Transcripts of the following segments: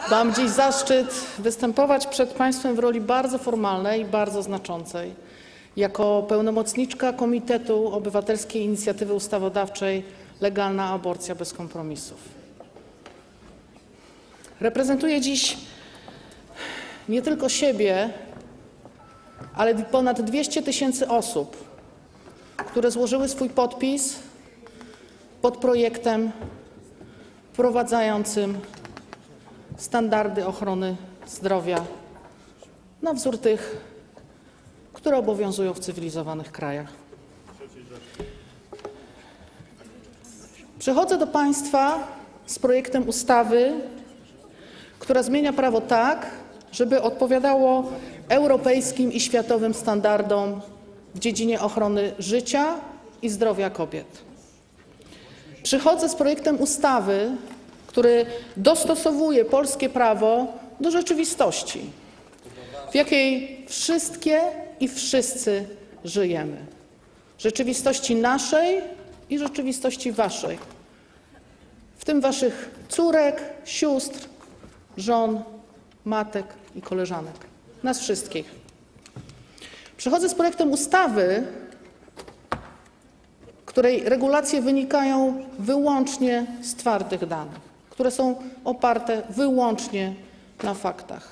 Mam dziś zaszczyt występować przed Państwem w roli bardzo formalnej i bardzo znaczącej. Jako pełnomocniczka Komitetu Obywatelskiej Inicjatywy Ustawodawczej Legalna Aborcja bez kompromisów. Reprezentuję dziś nie tylko siebie, ale ponad 200 000 osób, które złożyły swój podpis pod projektem wprowadzającym standardy ochrony zdrowia na wzór tych, które obowiązują w cywilizowanych krajach. Przychodzę do Państwa z projektem ustawy, która zmienia prawo tak, żeby odpowiadało europejskim i światowym standardom w dziedzinie ochrony życia i zdrowia kobiet. Przychodzę z projektem ustawy, który dostosowuje polskie prawo do rzeczywistości, w jakiej wszystkie i wszyscy żyjemy. Rzeczywistości naszej i rzeczywistości waszej, w tym waszych córek, sióstr, żon, matek i koleżanek. Nas wszystkich. Przychodzę z projektem ustawy, której regulacje wynikają wyłącznie z twardych danych, które są oparte wyłącznie na faktach,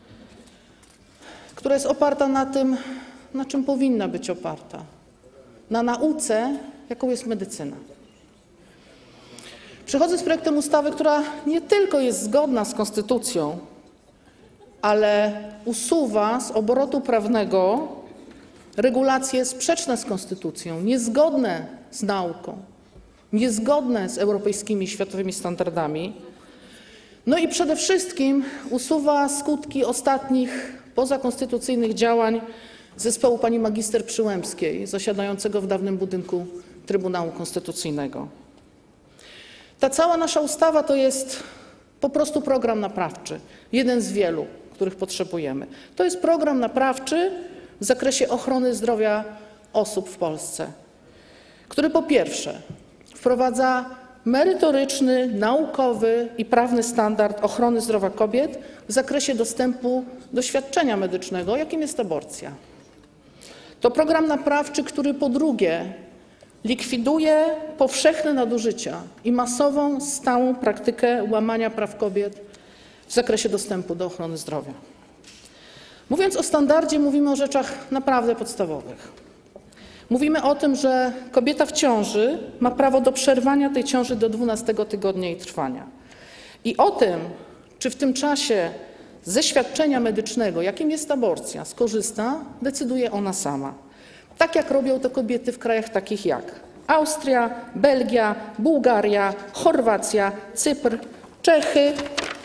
która jest oparta na tym, na czym powinna być oparta, na nauce, jaką jest medycyna. Przychodzę z projektem ustawy, która nie tylko jest zgodna z konstytucją, ale usuwa z obrotu prawnego regulacje sprzeczne z konstytucją, niezgodne z nauką, niezgodne z europejskimi i światowymi standardami. No i przede wszystkim usuwa skutki ostatnich pozakonstytucyjnych działań zespołu pani magister Przyłębskiej, zasiadającego w dawnym budynku Trybunału Konstytucyjnego. Ta cała nasza ustawa to jest po prostu program naprawczy, jeden z wielu, których potrzebujemy. To jest program naprawczy w zakresie ochrony zdrowia osób w Polsce, który po pierwsze wprowadza merytoryczny, naukowy i prawny standard ochrony zdrowia kobiet w zakresie dostępu do świadczenia medycznego, jakim jest aborcja. To program naprawczy, który po drugie likwiduje powszechne nadużycia i masową, stałą praktykę łamania praw kobiet w zakresie dostępu do ochrony zdrowia. Mówiąc o standardzie, mówimy o rzeczach naprawdę podstawowych. Mówimy o tym, że kobieta w ciąży ma prawo do przerwania tej ciąży do 12 tygodnia jej trwania. I o tym, czy w tym czasie ze świadczenia medycznego, jakim jest aborcja, skorzysta, decyduje ona sama. Tak jak robią to kobiety w krajach takich jak Austria, Belgia, Bułgaria, Chorwacja, Cypr, Czechy,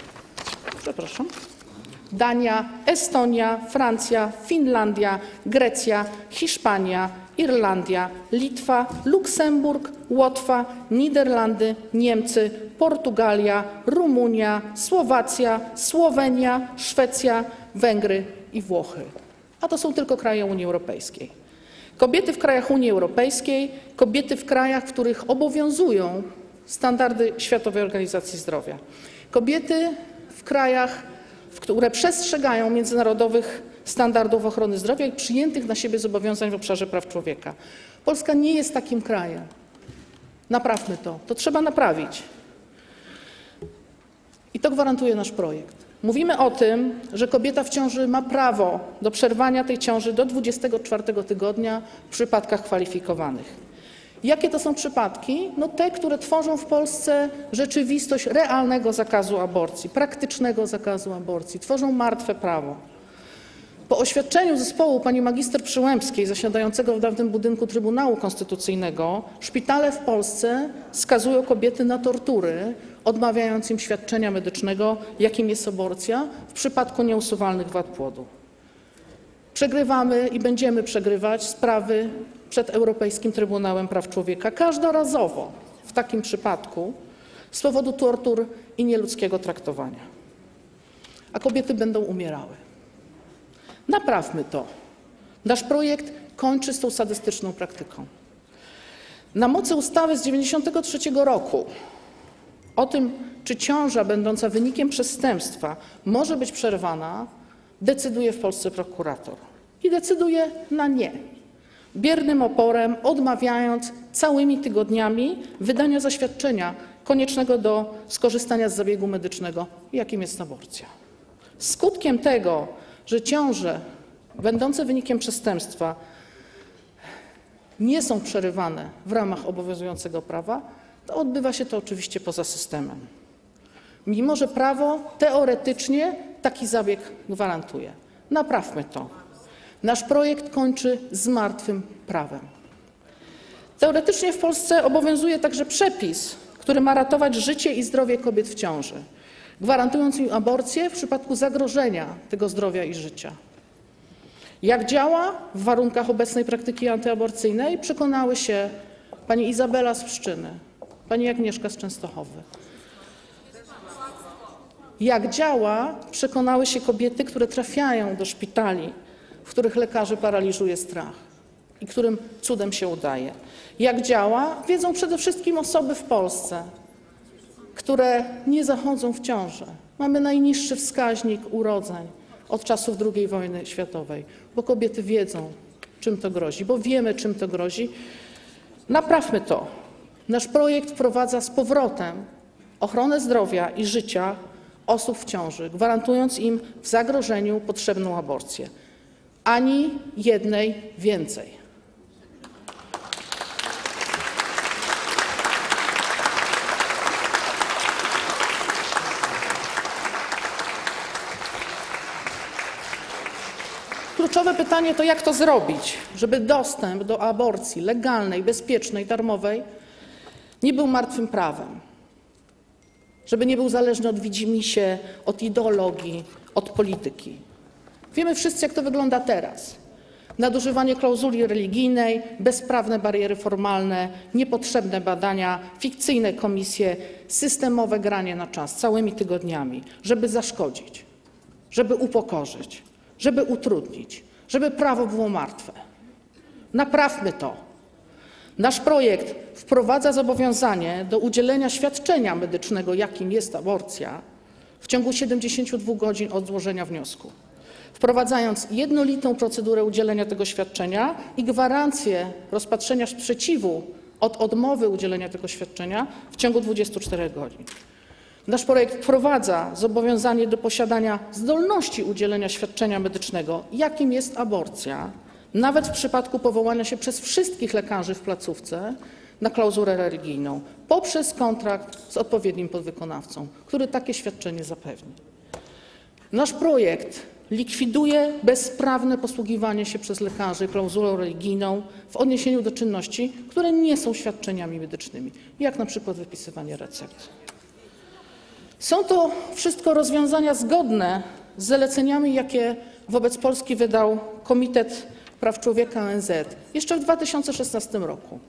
Dania, Estonia, Francja, Finlandia, Grecja, Hiszpania, Irlandia, Litwa, Luksemburg, Łotwa, Niderlandy, Niemcy, Portugalia, Rumunia, Słowacja, Słowenia, Szwecja, Węgry i Włochy. A to są tylko kraje Unii Europejskiej. Kobiety w krajach Unii Europejskiej, kobiety w krajach, w których obowiązują standardy Światowej Organizacji Zdrowia. Kobiety w krajach, które przestrzegają międzynarodowych standardów ochrony zdrowia i przyjętych na siebie zobowiązań w obszarze praw człowieka. Polska nie jest takim krajem. Naprawmy to. To trzeba naprawić. I to gwarantuje nasz projekt. Mówimy o tym, że kobieta w ciąży ma prawo do przerwania tej ciąży do 24 tygodnia w przypadkach kwalifikowanych. Jakie to są przypadki? No te, które tworzą w Polsce rzeczywistość realnego zakazu aborcji, praktycznego zakazu aborcji, tworzą martwe prawo. Po oświadczeniu zespołu pani magister Przyłębskiej, zasiadającego w dawnym budynku Trybunału Konstytucyjnego, szpitale w Polsce skazują kobiety na tortury, odmawiając im świadczenia medycznego, jakim jest aborcja, w przypadku nieusuwalnych wad płodu. Przegrywamy i będziemy przegrywać sprawy przed Europejskim Trybunałem Praw Człowieka każdorazowo w takim przypadku z powodu tortur i nieludzkiego traktowania. A kobiety będą umierały. Naprawmy to. Nasz projekt kończy z tą sadystyczną praktyką. Na mocy ustawy z 1993 roku O tym, czy ciąża będąca wynikiem przestępstwa może być przerwana, decyduje w Polsce prokurator. I decyduje na nie. Biernym oporem, odmawiając całymi tygodniami wydania zaświadczenia koniecznego do skorzystania z zabiegu medycznego, jakim jest aborcja. Skutkiem tego, że ciąże będące wynikiem przestępstwa nie są przerywane w ramach obowiązującego prawa, to odbywa się to oczywiście poza systemem. Mimo że prawo teoretycznie taki zabieg gwarantuje. Naprawmy to. Nasz projekt kończy z martwym prawem. Teoretycznie w Polsce obowiązuje także przepis, który ma ratować życie i zdrowie kobiet w ciąży, gwarantując im aborcję w przypadku zagrożenia tego zdrowia i życia. Jak działa w warunkach obecnej praktyki antyaborcyjnej, przekonały się pani Izabela z Pszczyny, pani Agnieszka z Częstochowy. Jak działa, przekonały się kobiety, które trafiają do szpitali, w których lekarzy paraliżuje strach i którym cudem się udaje. Jak działa, wiedzą przede wszystkim osoby w Polsce, które nie zachodzą w ciążę. Mamy najniższy wskaźnik urodzeń od czasów II wojny światowej, bo kobiety wiedzą, czym to grozi, bo wiemy, czym to grozi. Naprawmy to. Nasz projekt wprowadza z powrotem ochronę zdrowia i życia osób w ciąży, gwarantując im w zagrożeniu potrzebną aborcję. Ani jednej więcej. Kluczowe pytanie to, jak to zrobić, żeby dostęp do aborcji legalnej, bezpiecznej, darmowej nie był martwym prawem, żeby nie był zależny od widzimisię, od ideologii, od polityki. Wiemy wszyscy, jak to wygląda teraz. Nadużywanie klauzuli religijnej, bezprawne bariery formalne, niepotrzebne badania, fikcyjne komisje, systemowe granie na czas całymi tygodniami, żeby zaszkodzić, żeby upokorzyć, żeby utrudnić, żeby prawo było martwe. Naprawmy to. Nasz projekt wprowadza zobowiązanie do udzielenia świadczenia medycznego, jakim jest aborcja, w ciągu 72 godzin od złożenia wniosku, wprowadzając jednolitą procedurę udzielenia tego świadczenia i gwarancję rozpatrzenia sprzeciwu od odmowy udzielenia tego świadczenia w ciągu 24 godzin. Nasz projekt wprowadza zobowiązanie do posiadania zdolności udzielenia świadczenia medycznego, jakim jest aborcja, nawet w przypadku powołania się przez wszystkich lekarzy w placówce na klauzulę religijną, poprzez kontrakt z odpowiednim podwykonawcą, który takie świadczenie zapewni. Nasz projekt likwiduje bezprawne posługiwanie się przez lekarzy klauzulą religijną w odniesieniu do czynności, które nie są świadczeniami medycznymi, jak na przykład wypisywanie recept. Są to wszystko rozwiązania zgodne z zaleceniami, jakie wobec Polski wydał Komitet Praw Człowieka ONZ jeszcze w 2016 roku.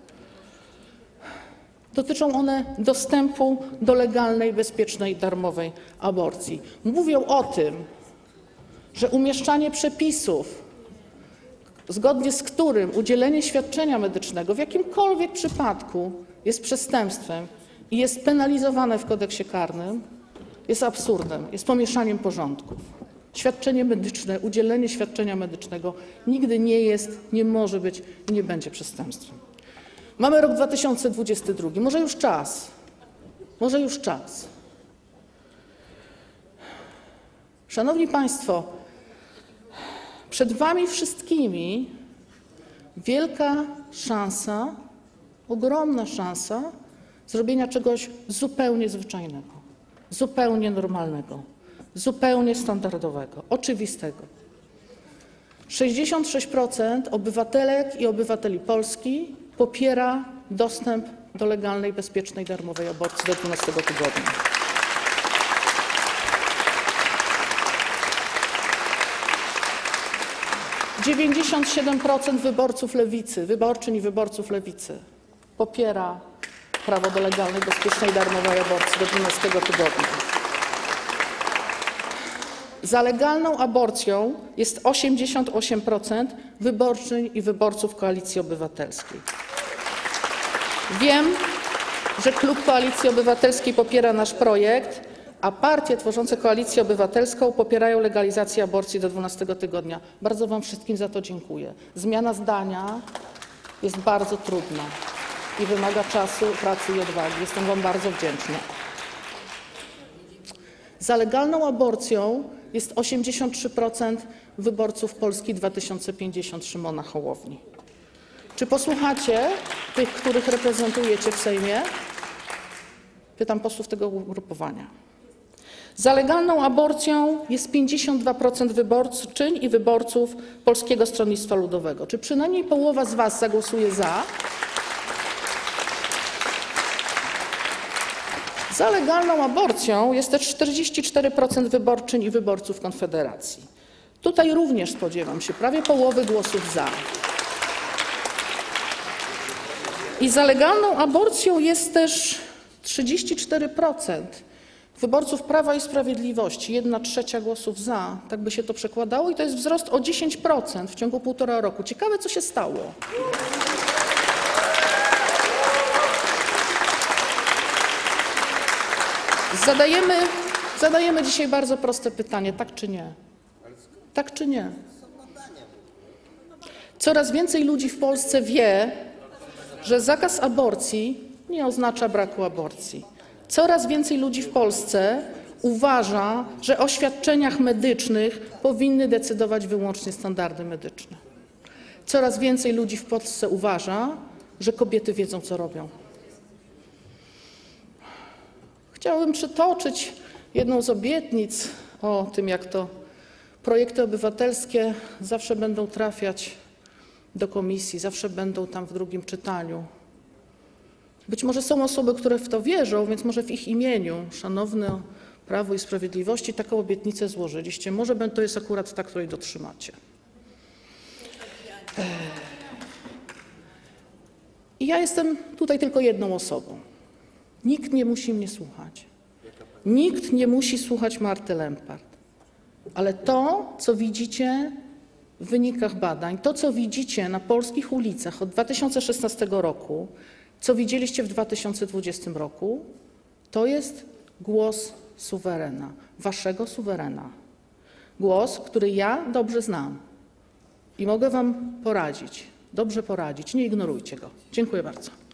Dotyczą one dostępu do legalnej, bezpiecznej, darmowej aborcji. Mówią o tym, że umieszczanie przepisów, zgodnie z którym udzielenie świadczenia medycznego w jakimkolwiek przypadku jest przestępstwem i jest penalizowane w kodeksie karnym, jest absurdem, jest pomieszaniem porządków. Świadczenie medyczne, udzielenie świadczenia medycznego nigdy nie jest, nie może być i nie będzie przestępstwem. Mamy rok 2022, może już czas. Może już czas. Szanowni Państwo, przed Wami wszystkimi wielka szansa, ogromna szansa zrobienia czegoś zupełnie zwyczajnego, zupełnie normalnego, zupełnie standardowego, oczywistego. 66% obywatelek i obywateli Polski popiera dostęp do legalnej, bezpiecznej, darmowej aborcji do 12 tygodnia. wyborców lewicy, wyborczyń i wyborców lewicy popiera prawo do legalnej, bezpiecznej, darmowej aborcji do 12 tygodnia. Za legalną aborcją jest 88% wyborczyń i wyborców Koalicji Obywatelskiej. że klub Koalicji Obywatelskiej popiera nasz projekt, a partie tworzące Koalicję Obywatelską popierają legalizację aborcji do 12 tygodnia. Bardzo wam wszystkim za to dziękuję. Zmiana zdania jest bardzo trudna i wymaga czasu, pracy i odwagi. Jestem wam bardzo wdzięczna. Za legalną aborcją jest 83% wyborców Polski 2050 Szymona Hołowni. Czy posłuchacie tych, których reprezentujecie w Sejmie? Pytam posłów tego ugrupowania. Za legalną aborcją jest 52% wyborczyń i wyborców Polskiego Stronnictwa Ludowego. Czy przynajmniej połowa z was zagłosuje za? Za legalną aborcją jest też 44% wyborczyń i wyborców Konfederacji. Tutaj również spodziewam się prawie połowy głosów za. I za legalną aborcją jest też 34% wyborców Prawa i Sprawiedliwości, 1/3 głosów za. Tak by się to przekładało i to jest wzrost o 10% w ciągu 1,5 roku. Ciekawe, co się stało. Zadajemy dzisiaj bardzo proste pytanie, tak czy nie? Tak czy nie? Coraz więcej ludzi w Polsce wie, że zakaz aborcji nie oznacza braku aborcji. Coraz więcej ludzi w Polsce uważa, że o świadczeniach medycznych powinny decydować wyłącznie standardy medyczne. Coraz więcej ludzi w Polsce uważa, że kobiety wiedzą, co robią. Chciałabym przytoczyć jedną z obietnic o tym, jak to projekty obywatelskie zawsze będą trafiać do komisji, zawsze będą tam w drugim czytaniu. Być może są osoby, które w to wierzą, więc może w ich imieniu, szanowne Prawo i Sprawiedliwości, taką obietnicę złożyliście. Może to jest akurat ta, której dotrzymacie. I ja jestem tutaj tylko jedną osobą. Nikt nie musi mnie słuchać. Nikt nie musi słuchać Marty Lempart. Ale to, co widzicie w wynikach badań, to, co widzicie na polskich ulicach od 2016 roku, co widzieliście w 2020 roku, to jest głos suwerena, waszego suwerena. Głos, który ja dobrze znam i mogę wam poradzić, dobrze poradzić. Nie ignorujcie go. Dziękuję bardzo.